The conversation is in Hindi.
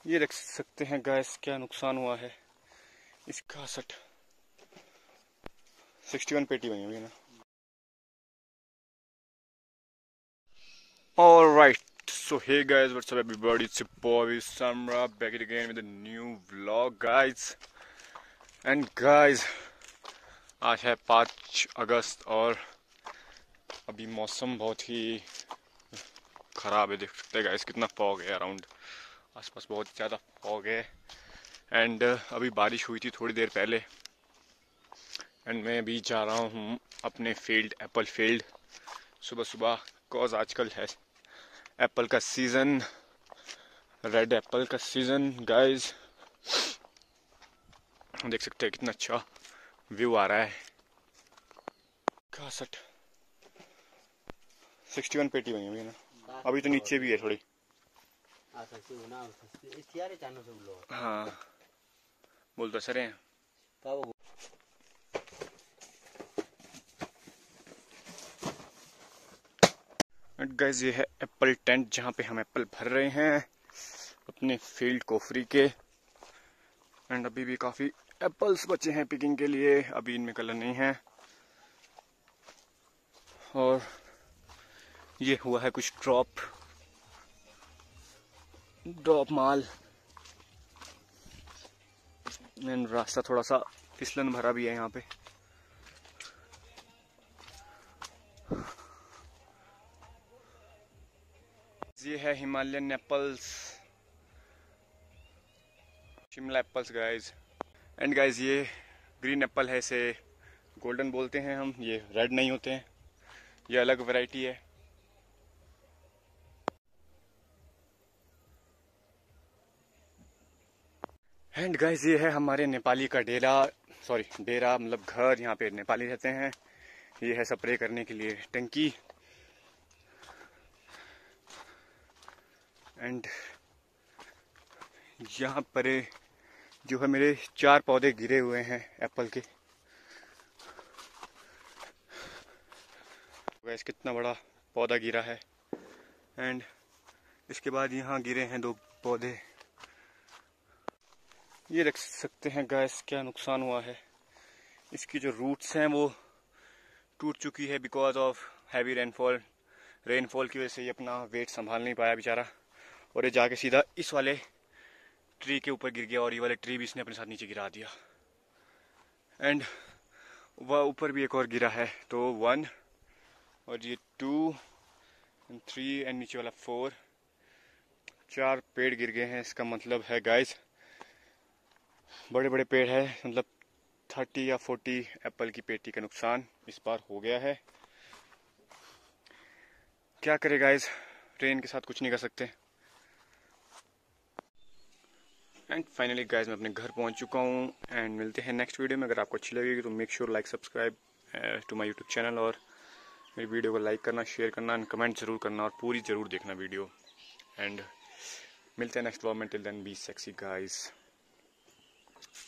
ये देख सकते हैं गैस क्या नुकसान हुआ है। इसका 61 पेटी बनी हुई है ना। Alright, so hey guys, what's up everybody? It's your boy Samra back again with a new vlog guys. And guys, आज है 5 अगस्त और अभी मौसम बहुत ही ख़राब है। देख सकते हैं गाइस कितना फॉग है अराउंड, आसपास बहुत ज़्यादा फॉग है। एंड अभी बारिश हुई थी थोड़ी देर पहले। एंड मैं अभी जा रहा हूँ अपने फील्ड, एप्पल फील्ड, सुबह सुबह। कॉज आजकल है एप्पल का सीज़न, रेड एप्पल का सीज़न गाइस। देख सकते हैं कितना अच्छा व्यू आ रहा है। 61 पेटी बनी हुई है ना। अभी तो नीचे भी है थोड़ी। हाँ बोल तो सर हैं। गाइस ये है एप्पल टेंट जहाँ पे हम एप्पल भर रहे हैं अपने फील्ड कोफरी के। एंड अभी भी काफी एप्पल्स बचे हैं पिकिंग के लिए, अभी इनमें कलर नहीं है। और ये हुआ है कुछ ड्रॉप माल। एंड रास्ता थोड़ा सा फिसलन भरा भी है यहाँ पे। ये है Himalayan apples, Shimla apples guys. And guys ये ग्रीन एप्पल है, इसे गोल्डन बोलते हैं हम। ये रेड नहीं होते हैं, ये अलग वैरायटी है। एंड गाइस ये है हमारे नेपाली का डेरा, डेरा मतलब घर, यहाँ पे नेपाली रहते हैं। ये है स्प्रे करने के लिए टंकी। एंड यहाँ पर जो है मेरे 4 पौधे गिरे हुए हैं एप्पल के। गैस कितना बड़ा पौधा गिरा है। एंड इसके बाद यहाँ गिरे हैं 2 पौधे। ये देख सकते हैं गैस क्या नुकसान हुआ है। इसकी जो रूट्स हैं वो टूट चुकी है बिकॉज ऑफ हैवी रेनफॉल की वजह से ये अपना वेट संभाल नहीं पाया बेचारा, और ये जाके सीधा इस वाले ट्री के ऊपर गिर गया, और ये वाले ट्री भी इसने अपने साथ नीचे गिरा दिया। एंड वह ऊपर भी एक और गिरा है, तो 1 और ये 2 एंड 3 एंड नीचे वाला 4, 4 पेड़ गिर गए हैं। इसका मतलब है गाइस बड़े बड़े पेड़ है, मतलब 30 या 40 एप्पल की पेटी का नुकसान इस बार हो गया है। क्या करे गाइस, रेन के साथ कुछ नहीं कर सकते। एंड फाइनली गाइस मैं अपने घर पहुंच चुका हूं। एंड मिलते हैं नेक्स्ट वीडियो में। अगर आपको अच्छी लगेगी तो make sure like subscribe to my YouTube channel, और मेरी वीडियो को लाइक करना, शेयर करना एंड कमेंट जरूर करना, और पूरी जरूर देखना वीडियो। एंड मिलते हैं नेक्स्ट व्लॉग में। Till then be sexy guys.